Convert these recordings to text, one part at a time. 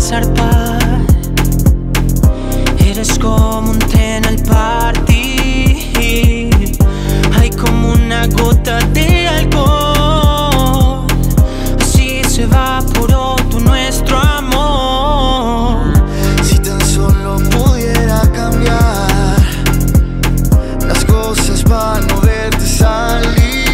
zarpar. Eres como un tren al partir. Hay como una gota de alcohol. Así se evaporó todo nuestro amor. Si tan solo pudiera cambiar las cosas para no verte salir.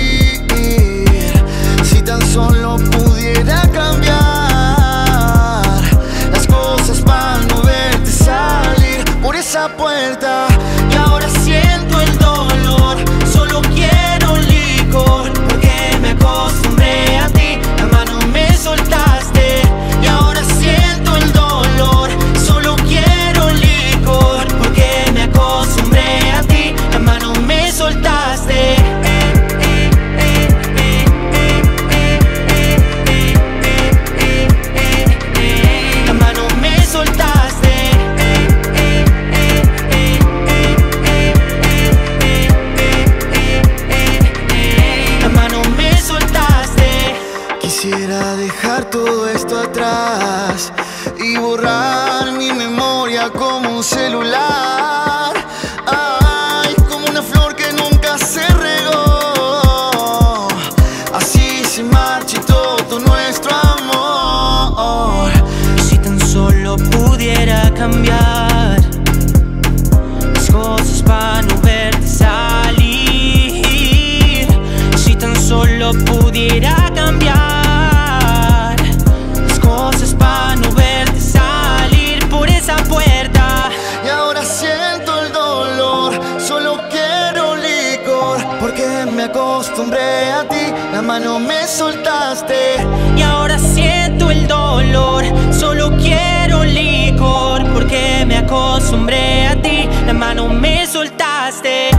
Si tan solo pudiera cambiar las cosas para no verte salir por esa puerta. Y ahora siento el dolor, solo quiero licor, porque me acostumbré a ti, la mano me soltaste. Y ahora siento el dolor, solo quiero licor, porque me acostumbré a ti, la mano me soltaste. La mano me soltaste. La mano me soltaste. Quisiera dejar todo esto atrás y borrar mi memoria como un celular. Ay, como una flor que nunca se regó. Así se marchitó todo nuestro amor. Si tan solo pudiera cambiar las cosas para no verte salir. Si tan solo pudiera cambiar las cosas para no verte salir por esa puerta. Y ahora siento el dolor, solo quiero licor, porque me acostumbré a ti, la mano me soltaste. Y ahora siento el dolor, solo quiero licor, porque me acostumbré a ti, la mano me soltaste.